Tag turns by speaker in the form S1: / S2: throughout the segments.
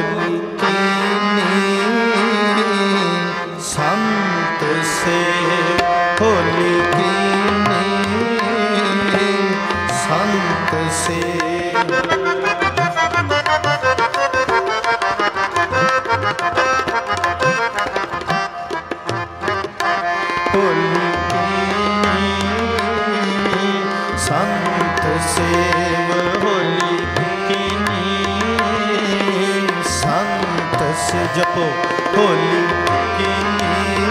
S1: संत से होली कीनी संत से। होली कीनी संत सेव होली कीनी संत से। जपो होली कीनी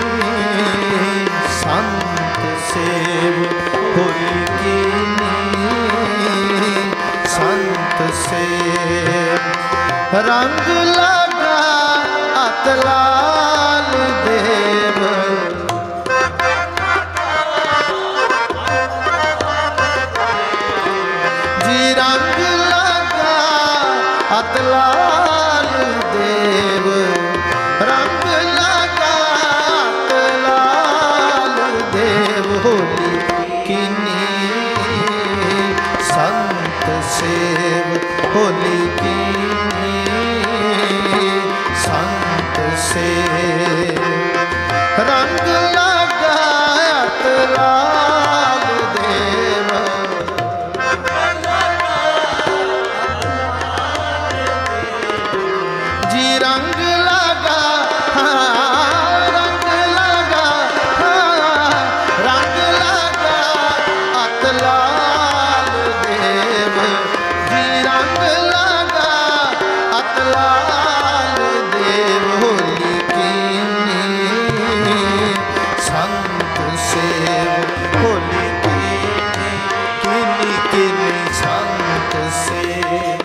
S1: संत सेव होली कीनी संत सेव। रंग लगा अतलाल देव जी रंग लगा अतलाल देव रंग लगा अतलाल देव। होली कीनी संत सेव होली कीनी संत सेव। रंग लगा अतलाल देव जी रंग लगा रंग लगा रंग लगा अतलाल देव जी रंग लगा अतलाल देव। होली कीनी संत सेव होली कीनी कीनी कीनी संत सेव।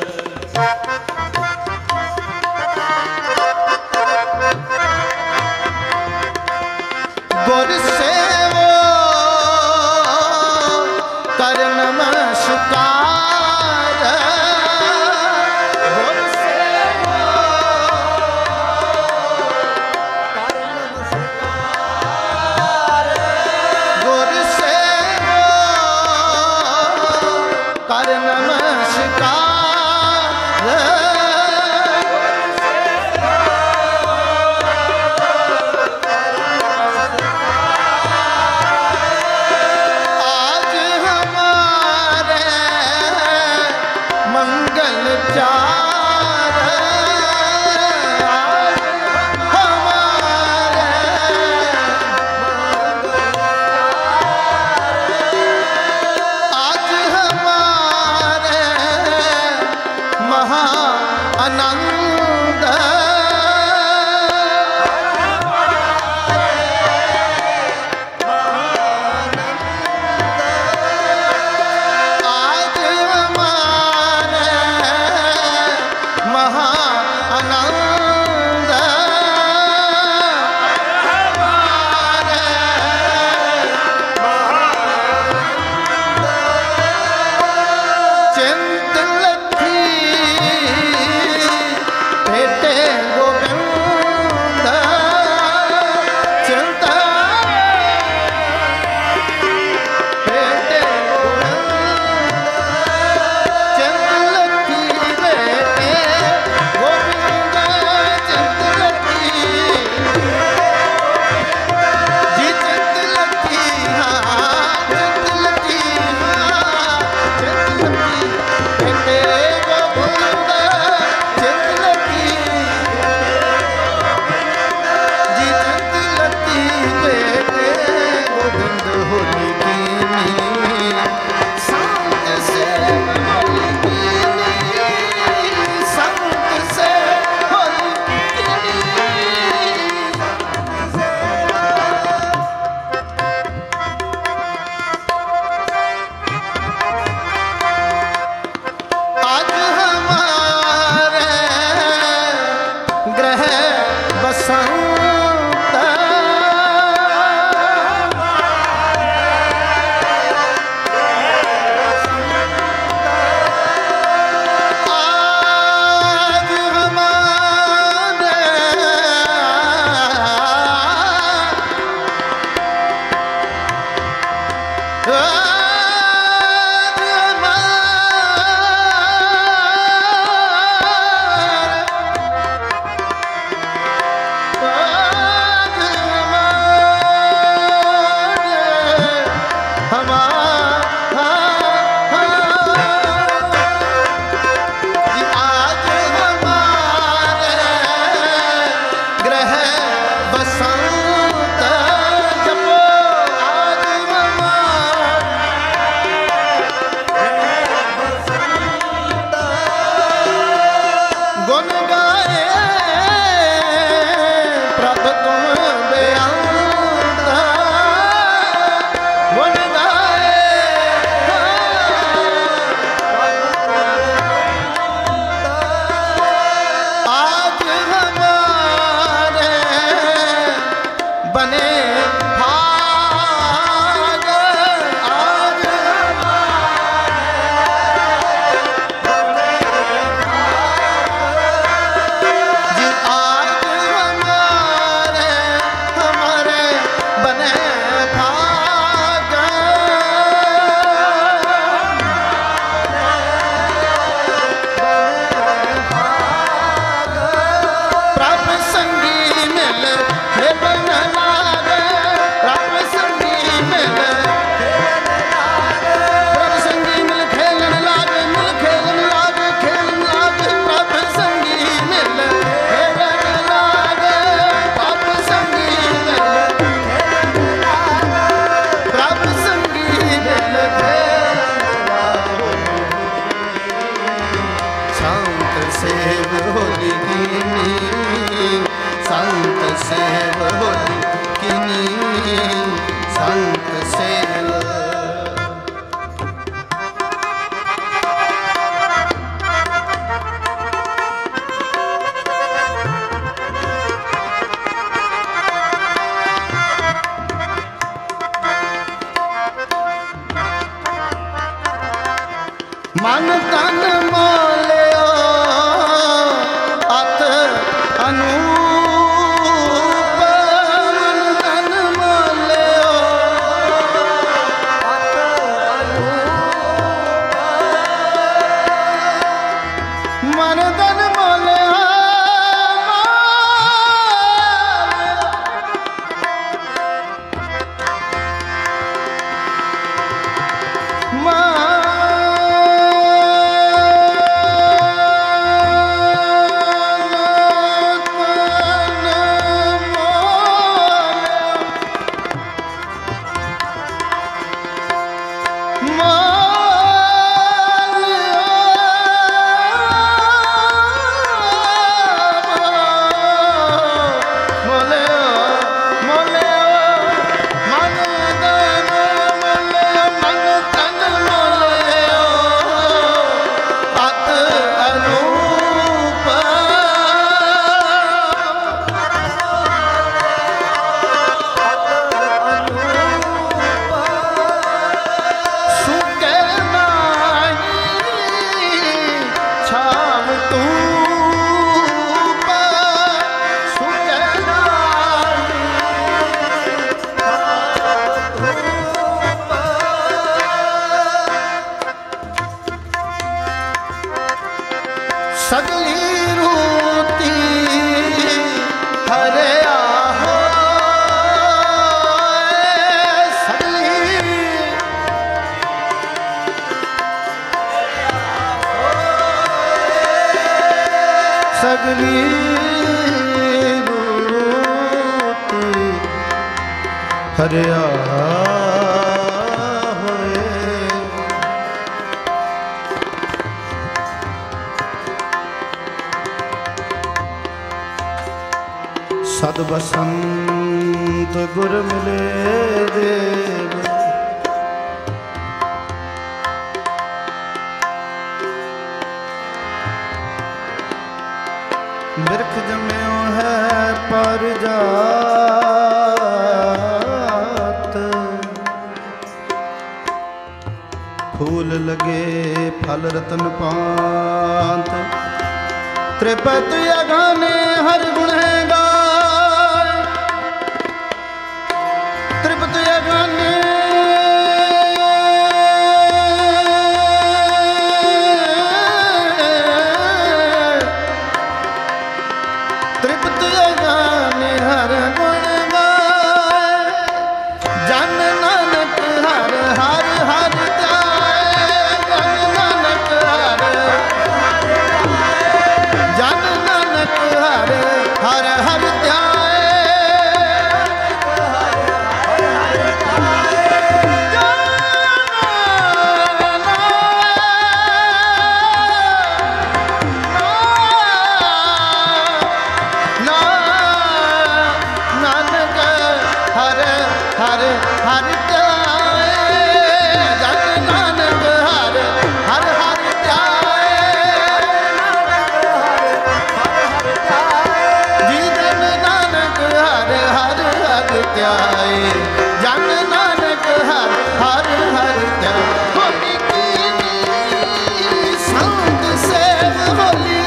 S1: गुर सेवो कर नमस्कार गुर सेवो कर नमस्कार गुर सेवो कर नमस्कार। आनंद आज हमारे महा आनंद चिंत गुण गाए प्रभ तुम दयालु गुण गाए आज हमारे बने भाग आज जी आज हमारे बने भाग प्रभ संगी मिल खेलन लागे प्रभ संगी मिल प्रभ संगी मिल खेलन लागे मिल खेलन लागे खेलन लागे प्रभ संगी मिल खेलन लागे प्रभ संगी मिल प्रभ संगी मिल खेलन लागे शांत सेव होली कीनी संत सेव होली कीनी संत सेव मन तन मोलियो अत अनूप मन तन मोलियो अत अनूप मन तन मोलियो सगली रूती हरिया हो सगली रूती हरिया सद बसंत गुर मिले देव बिरख जम्यो है पर जात फूल लगे फल रतन पांत त्रिपत अगाने हर गुण है हर हर ध्याए जन नानक हर हर हर ध्याए जी जन नानक हर हर हर ध्याए जन नानक हर हर हर ध्याए होली कीनी संत सेव होली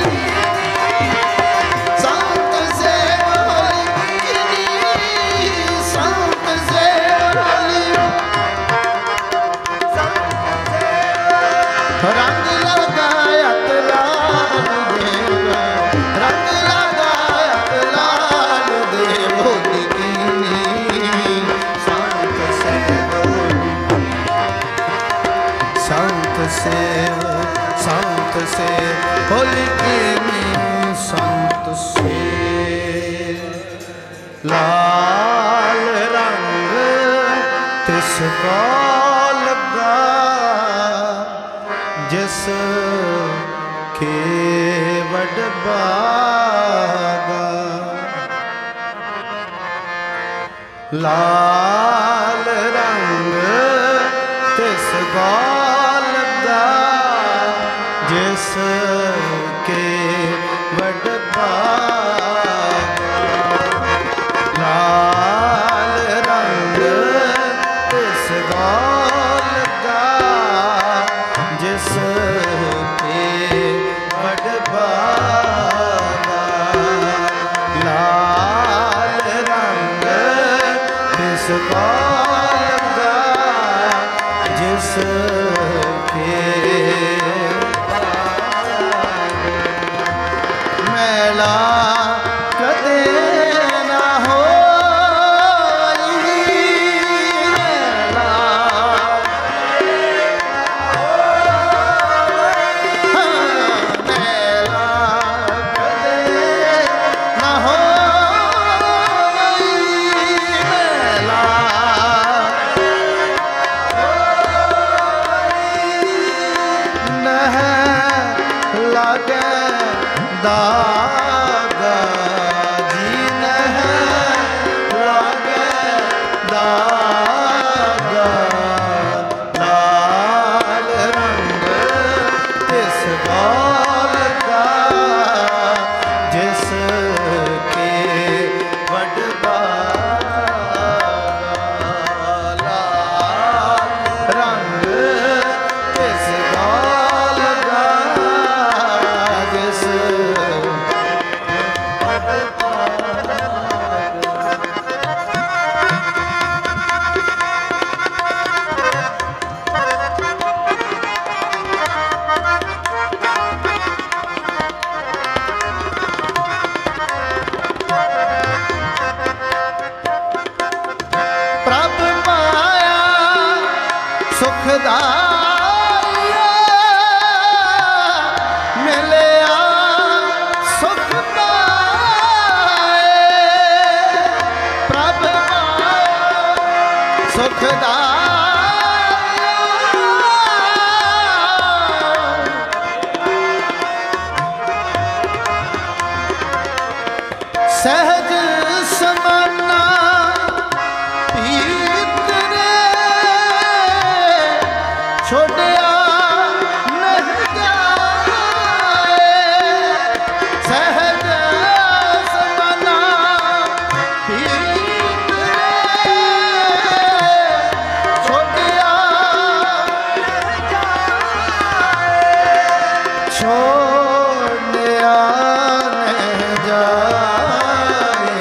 S1: संत सेव होली कीनी संत सेव होली रंग लगायत लाल देव रंग लगायत लाल देव होली कीनी संत सेव होली संत सेव होली कीनी संत सेव लाल रंग तिसका लगा जिस के वड बागा लाल रंग तिसका लगा जिस के वड बागा लाल रंग तिसका लगा जिस के वड बागा लाल रंग तिसका लगा जिस के मेला कदे ना होई मेला मेला कदे ना होई मेला नह लागे दागा जी नह लागे दागा लाल रंग तिस लगा जिस के वड बागा लाल रंग तिस लगा जिस प्रभ पाया सुखदाया मिलया सुख पाए प्रभ पाया सुखदाया सहज समाना पीत रे छोड़िया नहीं जाए सहज समाना पीत रे छोड़िया नहीं जाए छोड़िया नहीं जाए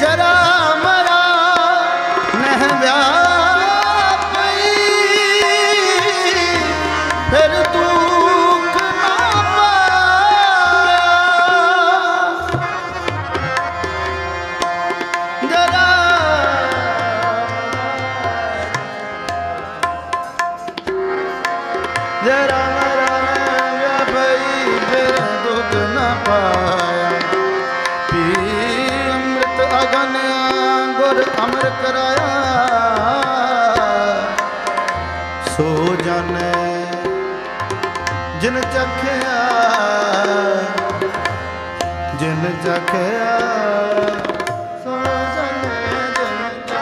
S1: जरा मरा नह व्यापी फिर दुख ना पाया जरा जरा मरा व्यापी फिर दुख ना पाया पी अमृत अगन गुर अमर कराया सो जाने जिन चखया जिन चखया सो जाने जिन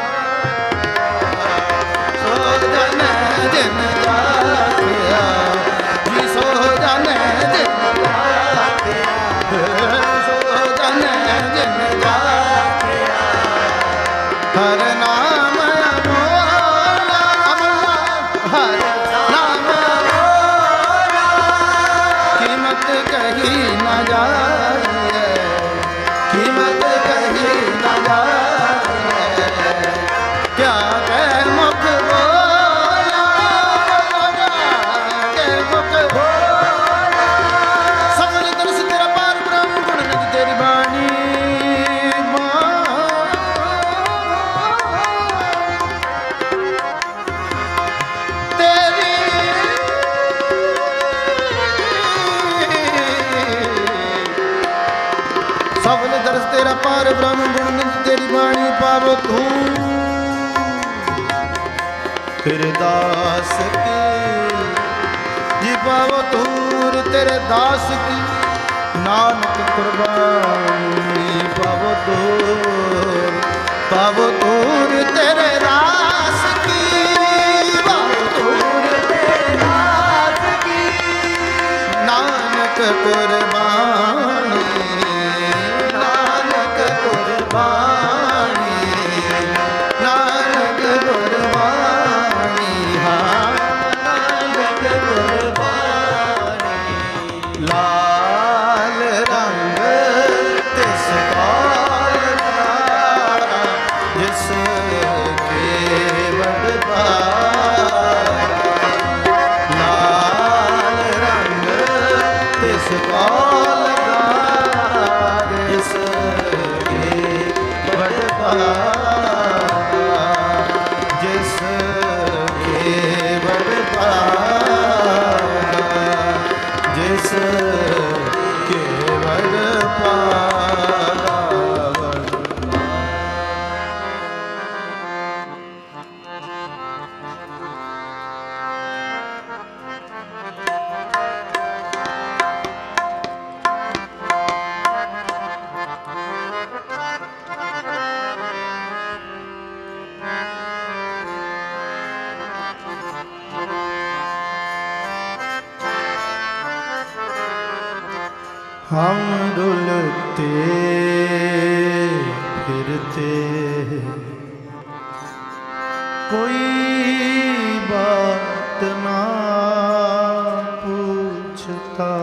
S1: सो जाने जिन चखया जी सो जाने जिन सो जाने जिन हर नाम अमोला अमला हर नाम अमोला कीमत कही न जाए कीमत कही न जाए क्या कह मुख बोला कह मुख बोला सबल दर्श तेरा पार ब्रह्म गुण निधि तेरी बानी सबल दर्श तेरा पार ब्रह्म गुण निधि तेरी बाणी पावो तू तेरे दास की जी पावो तूर तेरे दास की नानक कुर्बानी पावो तूर तेरे दास की पावो तूर तेरे दास की नानक कुर्बानी नानक कुर्बानी नानक कुर्बानी हाँ नानक कुर्बानी लाल रंग तिस काल का जिसके बड़ लाल रंग तिस काल का जिसके बड़ जिसके बड़ जिसके बड़ हम डुलते फिरते कोई बात ना पूछता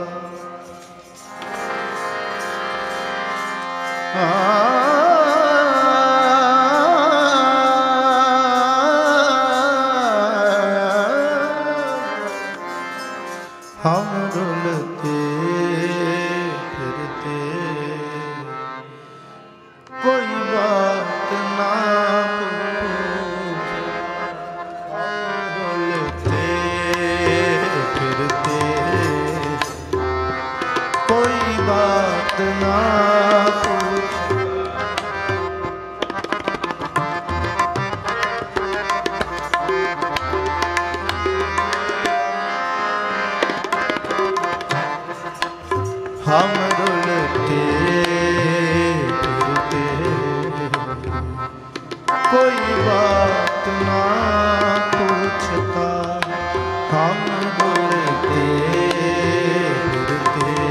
S1: हम डुलते फिरते कोई बात ना डुलते फिरते कोई बात ना हम डुलते फिरते कोई बात ना पूछता हम डुलते फिरते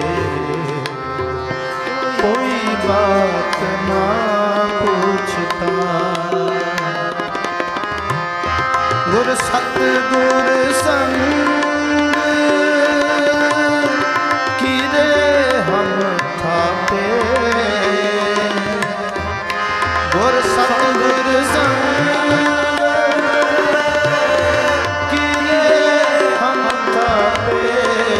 S1: कोई बात ना पूछता गुर सतगुर संग गुर सतगुर संग किए हम तापे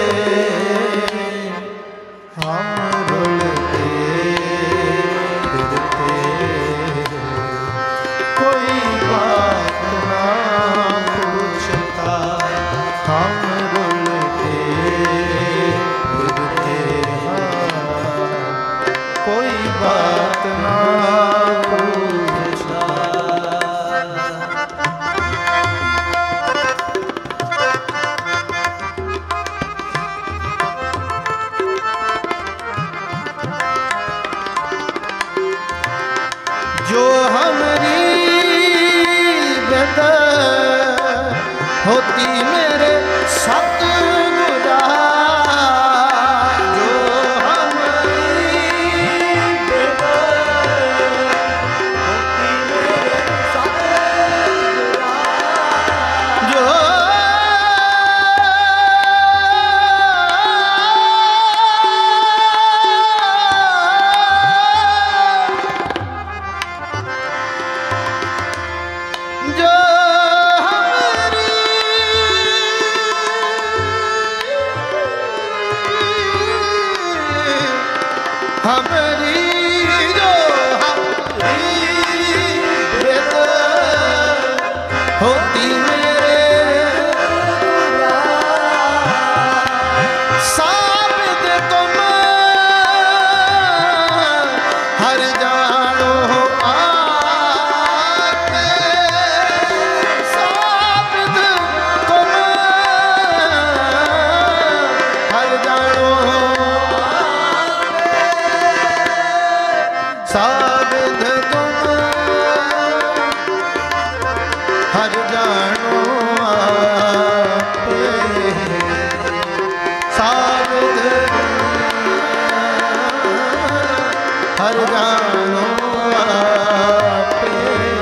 S1: हम रुलते फिरते कोई बात ना पूछता हम रुलते फिरते कोई बात ना पूछता। जो हमारी बेदा होती मेरे सतगुरा हमारी जो हमारी बेद होती मेरे साबित तुम हर जानो आके साबित तुम हर जानो साबित तुम हर जानो आपे साबित हर जानो आपे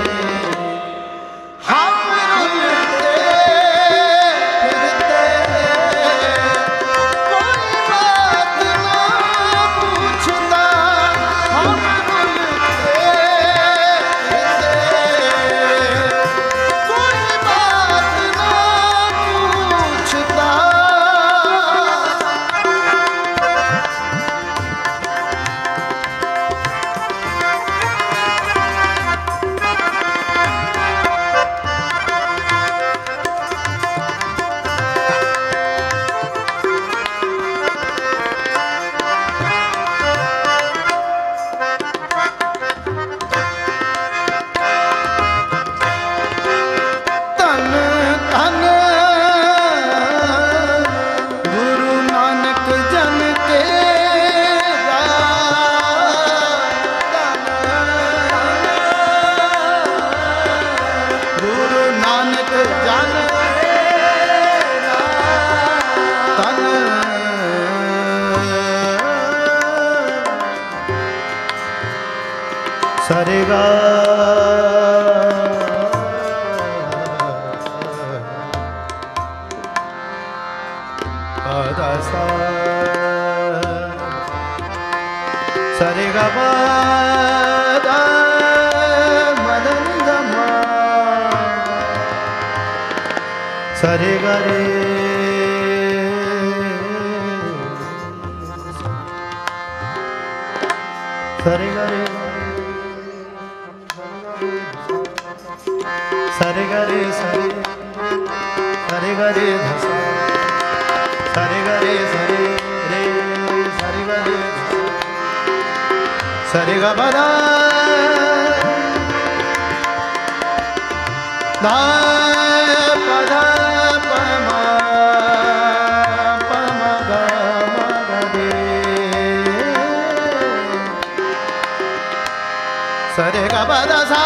S1: हम रुलते फिरते कोई बात ना पूछता हम सरेगा आदासा सरेगा बादा मदन गमा सरेगा रे सरेगा रे सरे गरे सरे सरे गरे धसा सरे गरे सरे रे सरे गरे सरे ग बदा दा पदा पमा पमा ग म ग दे सरे ग बदा सा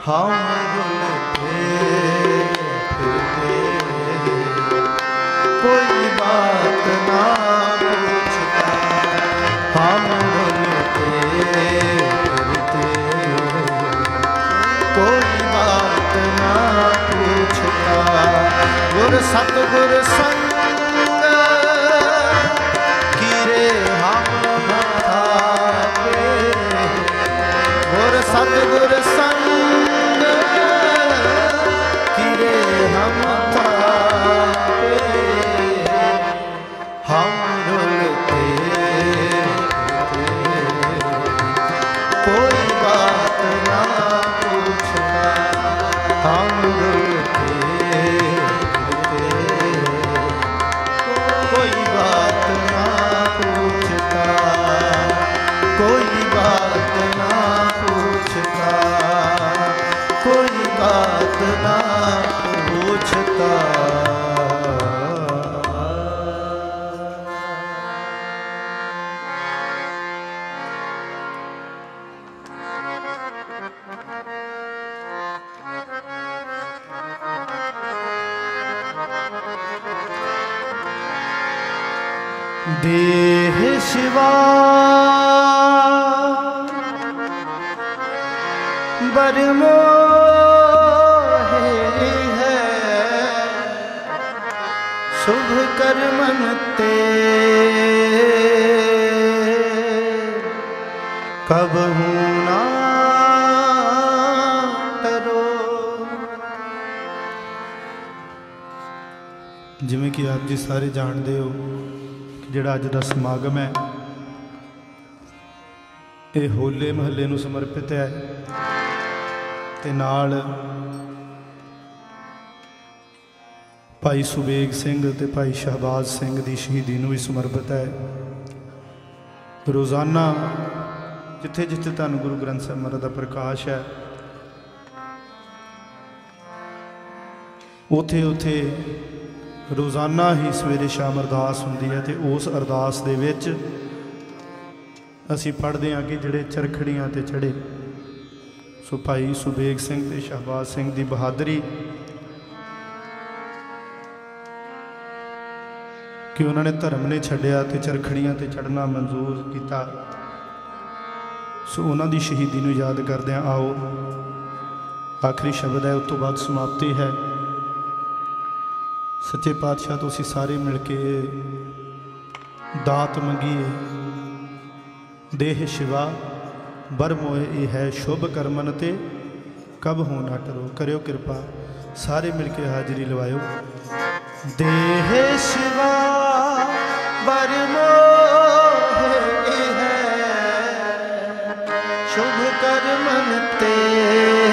S1: हम रुलते फिरते, कोई बात ना पूछता। हम रुलते फिरते, कोई बात ना पूछता। गुर सतगुर संग कीरे हम थावे, गुर सतगुर संग कीरे हम थावे। हम रुलते कोई बात ना पूछता। हम रुलते कोई बात ना पूछता, कोई बात ना पूछता, कोई बात ना पूछता। देह शिवा बरमोहे है, शुभ कर्मन ते कबहू ना टरो। जिवें कि आप जी सारे जानते हो जिहड़ा अज दा समागम है ये होले महल्ले नूं समर्पित है ते नाल भाई सुबेग सिंह ते भाई शहबाज सिंह की शहीदी नूं भी समर्पित है। रोज़ाना जिथे जिथे धन गुरु ग्रंथ साहिब महाराज का प्रकाश है उथे उथे रोज़ाना ही सवेरे शाम अरदास होंदी है ते उस अरदास दे विच असीं पढ़दे हां कि जिहड़े चरखड़ियां ते चढ़े सो भाई सुबेग सिंह ते शहबाज सिंह की बहादरी कि उन्होंने धर्म ने छड्डिया ते चरखड़ियां ते चढ़ना मंजूर किया। सो उन्हां दी शहीदी नूं याद करदे आओ आखिरी शब्द है उस तो बाद समाप्ति है। सच्चे पातशाह तो असीं सारे मिल के दात मंगीए। देह शिवा बर मोए ये है शुभ कर्मन ते कब हो ना टरो। करियो कृपा सारे मिल के हाजिरी लवायो। देह शिवा बर मोए है शुभ कर्मन ते